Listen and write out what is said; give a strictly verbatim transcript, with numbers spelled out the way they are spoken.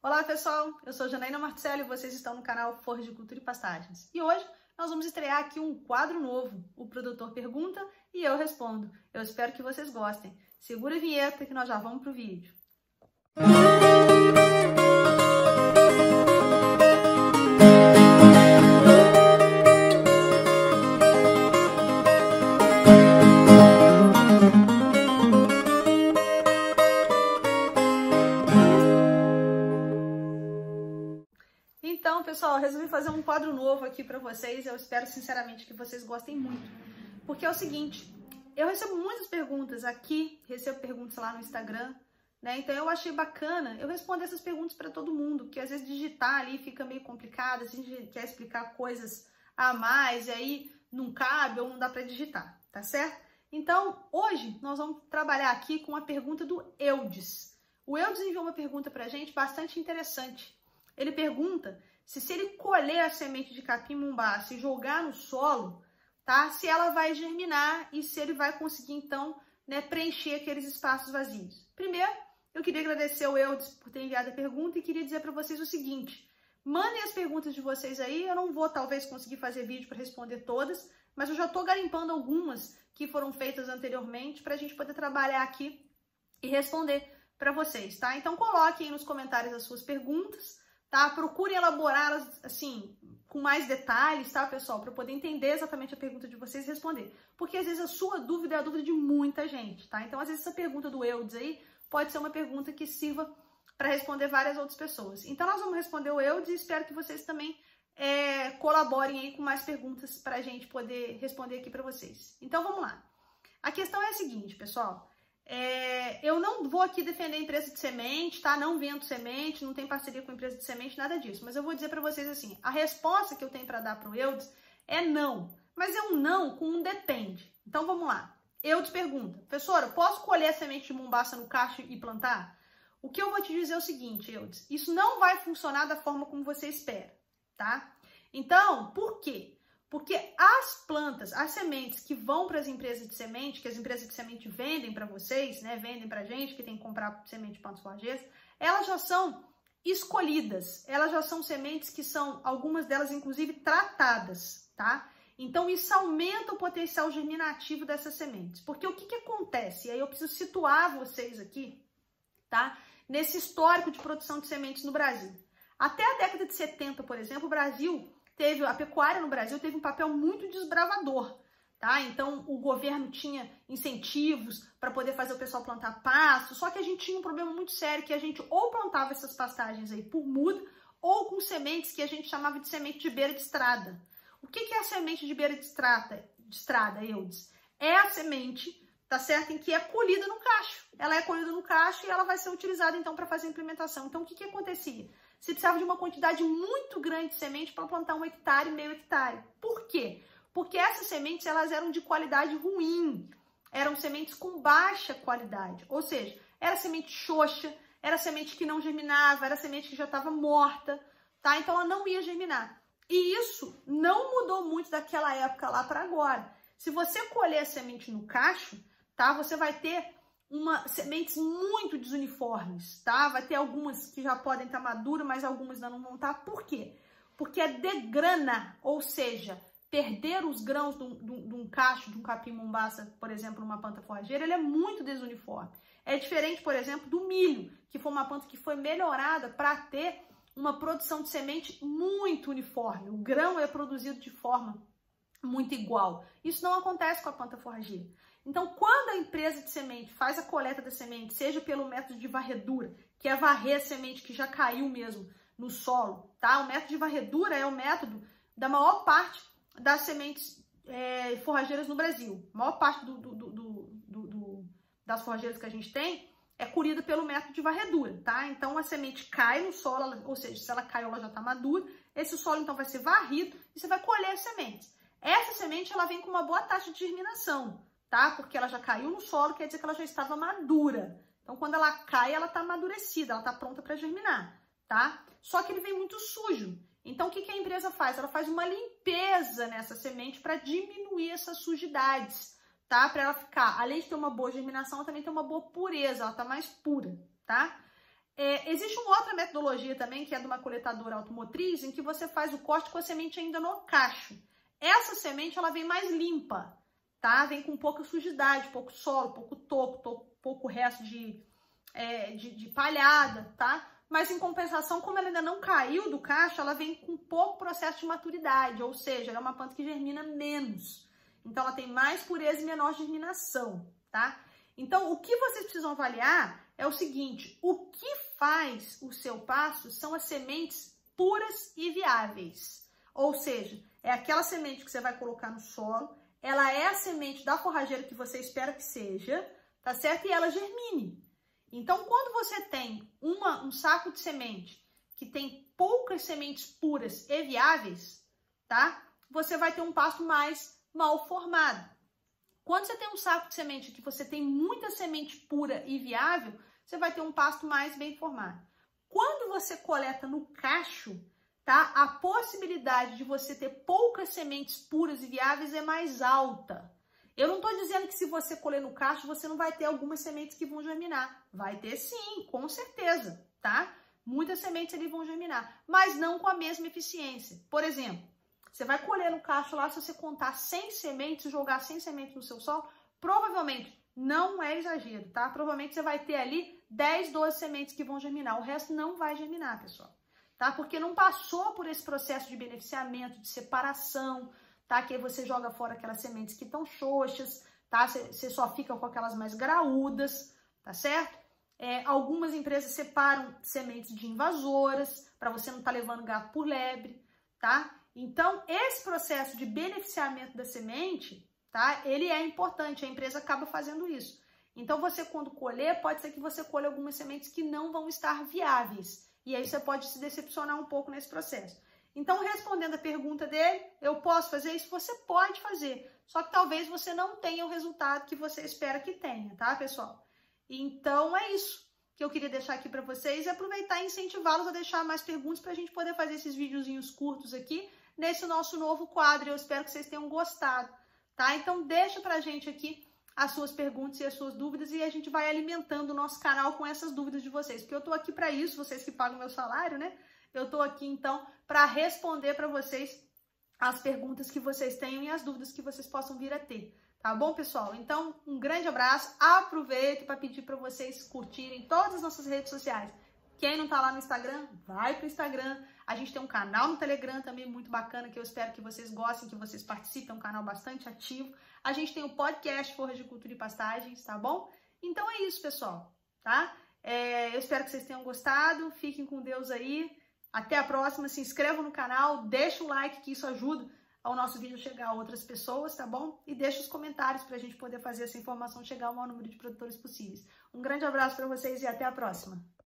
Olá pessoal, eu sou Janaína Marcello e vocês estão no canal Floricultura e Pastagens. E hoje nós vamos estrear aqui um quadro novo, o produtor pergunta e eu respondo. Eu espero que vocês gostem. Segura a vinheta que nós já vamos pro vídeo. Então, pessoal, eu resolvi fazer um quadro novo aqui para vocês. Eu espero sinceramente que vocês gostem muito. Porque é o seguinte, eu recebo muitas perguntas aqui, recebo perguntas lá no Instagram, né? Então eu achei bacana eu responder essas perguntas para todo mundo, porque às vezes digitar ali fica meio complicado, a gente quer explicar coisas a mais e aí não cabe ou não dá para digitar, tá certo? Então, hoje nós vamos trabalhar aqui com a pergunta do Eudes. O Eudes enviou uma pergunta pra gente bastante interessante. Ele pergunta se se ele colher a semente de capim-mombaça e jogar no solo, tá? Se ela vai germinar e se ele vai conseguir, então, né, preencher aqueles espaços vazios. Primeiro, eu queria agradecer ao Eudes por ter enviado a pergunta e queria dizer para vocês o seguinte: mandem as perguntas de vocês aí, eu não vou talvez conseguir fazer vídeo para responder todas, mas eu já estou garimpando algumas que foram feitas anteriormente para a gente poder trabalhar aqui e responder para vocês, tá? Então coloquem aí nos comentários as suas perguntas, tá? Procurem elaborá-las, assim, com mais detalhes, tá, pessoal? Para poder entender exatamente a pergunta de vocês e responder. Porque às vezes a sua dúvida é a dúvida de muita gente, tá? Então, às vezes, essa pergunta do Eudes aí pode ser uma pergunta que sirva para responder várias outras pessoas. Então, nós vamos responder o Eudes e espero que vocês também é, colaborem aí com mais perguntas para a gente poder responder aqui para vocês. Então, vamos lá. A questão é a seguinte, pessoal. É, eu não vou aqui defender a empresa de semente, tá? Não vendo semente, não tem parceria com empresa de semente, nada disso. Mas eu vou dizer para vocês assim, a resposta que eu tenho para dar para o Eudes é não. Mas é um não com um depende. Então vamos lá. Eudes pergunta, professora, posso colher a semente de mombaça no cacho e plantar? O que eu vou te dizer é o seguinte, Eudes, isso não vai funcionar da forma como você espera, tá? Então, por quê? Porque as plantas, as sementes que vão para as empresas de semente, que as empresas de semente vendem para vocês, né, vendem para a gente, que tem que comprar semente de plantas forrageiras, elas já são escolhidas, elas já são sementes que são, algumas delas inclusive, tratadas, tá? Então isso aumenta o potencial germinativo dessas sementes. Porque o que que acontece? E aí eu preciso situar vocês aqui, tá? Nesse histórico de produção de sementes no Brasil. Até a década de setenta, por exemplo, o Brasil... Teve, a pecuária no Brasil teve um papel muito desbravador, tá? Então, o governo tinha incentivos para poder fazer o pessoal plantar pasto, só que a gente tinha um problema muito sério, que a gente ou plantava essas pastagens aí por muda, ou com sementes que a gente chamava de semente de beira de estrada. O que que é a semente de beira de estrada, de estrada, Eudes? É a semente, tá certo? Em que é colhida no cacho. Ela é colhida no cacho e ela vai ser utilizada, então, para fazer a implementação. Então, o que que acontecia? Você precisava de uma quantidade muito grande de semente para plantar um hectare, meio hectare. Por quê? Porque essas sementes elas eram de qualidade ruim, eram sementes com baixa qualidade, ou seja, era semente xoxa, era semente que não germinava, era semente que já estava morta, tá? Então ela não ia germinar. E isso não mudou muito daquela época lá para agora. Se você colher a semente no cacho, tá? Você vai ter uma, sementes muito desuniformes, tá? Vai ter algumas que já podem estar maduras, mas algumas ainda não vão estar. Por quê? Porque é degrana, ou seja, perder os grãos de um, de um, de um cacho, de um capim-mombaça, por exemplo, numa planta forrageira, ele é muito desuniforme. É diferente, por exemplo, do milho, que foi uma planta que foi melhorada para ter uma produção de semente muito uniforme. O grão é produzido de forma muito igual. Isso não acontece com a planta forrageira. Então, quando a empresa de semente faz a coleta da semente, seja pelo método de varredura, que é varrer a semente que já caiu mesmo no solo, tá? O método de varredura é o método da maior parte das sementes é, forrageiras no Brasil. A maior parte do, do, do, do, do, das forrageiras que a gente tem é colhida pelo método de varredura, tá? Então, a semente cai no solo, ou seja, se ela caiu, ela já está madura. Esse solo, então, vai ser varrido e você vai colher as sementes. Essa semente, ela vem com uma boa taxa de germinação, tá? Porque ela já caiu no solo, quer dizer que ela já estava madura. Então, quando ela cai, ela está amadurecida, ela está pronta para germinar, tá? Só que ele vem muito sujo. Então, o que que a empresa faz? Ela faz uma limpeza nessa semente para diminuir essas sujidades, tá? Para ela ficar, além de ter uma boa germinação, ela também tem uma boa pureza, ela está mais pura, tá? É, existe uma outra metodologia também, que é de uma coletadora automotriz, em que você faz o corte com a semente ainda no cacho. Essa semente, ela vem mais limpa, tá? Vem com pouca sujidade, pouco solo, pouco toco, pouco resto de, é, de, de palhada, tá? Mas em compensação, como ela ainda não caiu do cacho, ela vem com pouco processo de maturidade, ou seja, ela é uma planta que germina menos. Então, ela tem mais pureza e menor germinação, tá? Então, o que vocês precisam avaliar é o seguinte: o que faz o seu pasto são as sementes puras e viáveis. Ou seja, é aquela semente que você vai colocar no solo, ela é a semente da forrageira que você espera que seja, tá certo? E ela germine. Então, quando você tem uma, um saco de semente que tem poucas sementes puras e viáveis, tá? Você vai ter um pasto mais mal formado. Quando você tem um saco de semente que você tem muita semente pura e viável, você vai ter um pasto mais bem formado. Quando você coleta no cacho, tá? A possibilidade de você ter poucas sementes puras e viáveis é mais alta. Eu não estou dizendo que se você colher no cacho, você não vai ter algumas sementes que vão germinar. Vai ter sim, com certeza, tá? Muitas sementes ali vão germinar, mas não com a mesma eficiência. Por exemplo, você vai colher no cacho lá, se você contar cem sementes, jogar cem sementes no seu solo, provavelmente, não é exagero, tá? Provavelmente você vai ter ali dez, doze sementes que vão germinar. O resto não vai germinar, pessoal, tá? Porque não passou por esse processo de beneficiamento, de separação, tá? Que aí você joga fora aquelas sementes que estão xoxas, tá? Você só fica com aquelas mais graúdas, tá certo? É, algumas empresas separam sementes de invasoras, para você não estar tá levando gato por lebre, tá? Então, esse processo de beneficiamento da semente, tá? Ele é importante, a empresa acaba fazendo isso. Então, você quando colher, pode ser que você colha algumas sementes que não vão estar viáveis. E aí você pode se decepcionar um pouco nesse processo. Então, respondendo a pergunta dele, eu posso fazer isso? Você pode fazer, só que talvez você não tenha o resultado que você espera que tenha, tá, pessoal? Então, é isso que eu queria deixar aqui para vocês e aproveitar e incentivá-los a deixar mais perguntas para a gente poder fazer esses videozinhos curtos aqui nesse nosso novo quadro. Eu espero que vocês tenham gostado, tá? Então, deixa pra gente aqui as suas perguntas e as suas dúvidas e a gente vai alimentando o nosso canal com essas dúvidas de vocês, porque eu tô aqui para isso, vocês que pagam meu salário, né? Eu tô aqui, então, para responder para vocês as perguntas que vocês tenham e as dúvidas que vocês possam vir a ter. Tá bom, pessoal? Então, um grande abraço. Aproveito para pedir para vocês curtirem todas as nossas redes sociais. Quem não tá lá no Instagram, vai pro Instagram. A gente tem um canal no Telegram também muito bacana, que eu espero que vocês gostem, que vocês participem. É um canal bastante ativo. A gente tem o podcast Forragicultura e Pastagens, tá bom? Então é isso, pessoal, tá? É, eu espero que vocês tenham gostado. Fiquem com Deus aí. Até a próxima. Se inscrevam no canal, deixa o like, que isso ajuda ao nosso vídeo chegar a outras pessoas, tá bom? E deixa os comentários para a gente poder fazer essa informação chegar ao maior número de produtores possíveis. Um grande abraço para vocês e até a próxima.